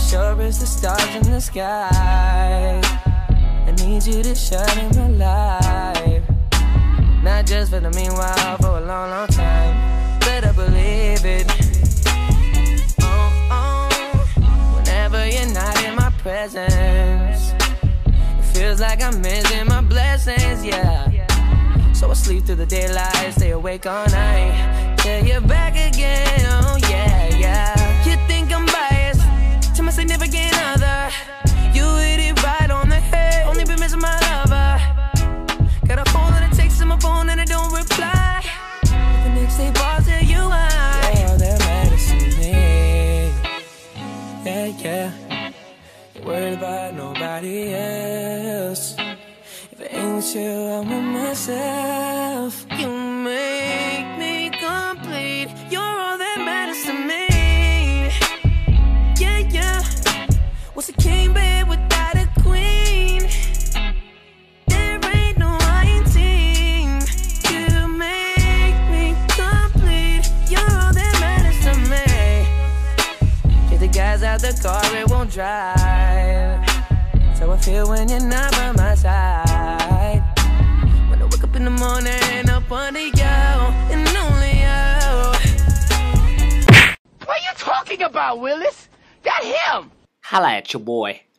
sure as the stars in the sky. I need you to shine in my life, not just for the meanwhile, for a long, long time. Better believe it. Whenever you're not in my presence, it feels like I'm missing my blessings, yeah. So I sleep through the daylight, stay awake all night, till you're back again, oh yeah, yeah. You think I'm biased to my significant other, you hit it right on the head. Only been missing my lover. Got a phone that takes in my phone and I don't reply. The next day balls at you, you're all that matters to me. Yeah, yeah. You're worried about nobody else. If it ain't with you, I'm with myself. You make me complete. You're all that matters to me. Yeah, yeah. What's a king bed without a queen? There ain't no lying team. You make me complete. You're all that matters to me. Get the guys out the car, it won't drive. So I feel when you're not by my side. When I wake up in the morning, up under you, and only you. What are you talking about, Willis? That him! Holla at your boy.